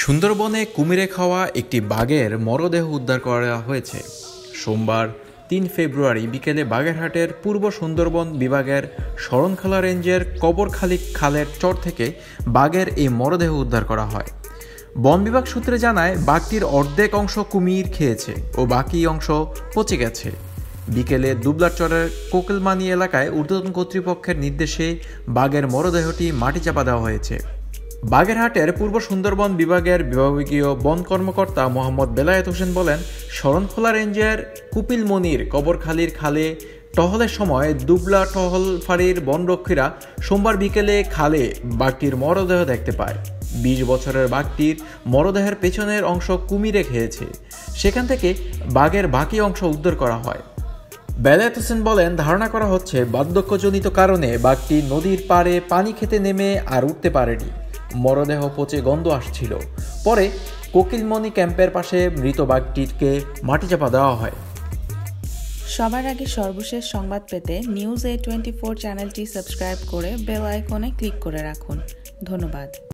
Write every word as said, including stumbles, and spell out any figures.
সুন্দরবনে কুমিরে খাওয়া একটি বাঘের মরদেহ উদ্ধার করা হয়েছে। সোমবার তিন ফেব্রুয়ারি বিকেলে বাগেরহাটের পূর্ব সুন্দরবন বিভাগের শরণখোলা রেঞ্জের কবরখালী খালের চর থেকে বাঘের এই মরদেহ উদ্ধার করা হয়। বন বিভাগ সূত্রে জানায়, বাঘটির অর্ধেক অংশ কুমির খেয়েছে ও বাকি অংশ পচে গেছে। বিকেলে দুবলাচরের কোকিলমানি এলাকায় ঊর্ধ্বতন কর্তৃপক্ষের নির্দেশে বাঘের মরদেহটি মাটি চাপা দেওয়া হয়েছে। বাগেরহাটের পূর্ব সুন্দরবন বিভাগের বিভাগীয় বন কর্মকর্তা মোহাম্মদ বেলায়েত হোসেন বলেন, শরণখোলা রেঞ্জের কুপিলমনির কবরখালীর খালে টহলের সময় দুবলা টহল ফাঁড়ির বনরক্ষীরা সোমবার বিকেলে খালে বাঘটির মরদেহ দেখতে পায়। বিশ বছরের বাঘটির মরদেহের পেছনের অংশ কুমিরে খেয়েছে। সেখান থেকে বাঘের বাকি অংশ উদ্ধার করা হয়। বেলায়েত হোসেন বলেন, ধারণা করা হচ্ছে বার্ধক্যজনিত কারণে বাঘটি নদীর পাড়ে পানি খেতে নেমে আর উঠতে পারেনি। মরদেহ পচে গন্ধ আসছিল। পরে কোকিলমনি ক্যাম্পের পাশে মৃত বাঘটিকে মাটিচাপা দেওয়া হয়। সবার আগে সর্বশেষ সংবাদ পেতে নিউজ এ টোয়েন্টি ফোর চ্যানেলটি সাবস্ক্রাইব করে বেল আইকনে ক্লিক করে রাখুন। ধন্যবাদ।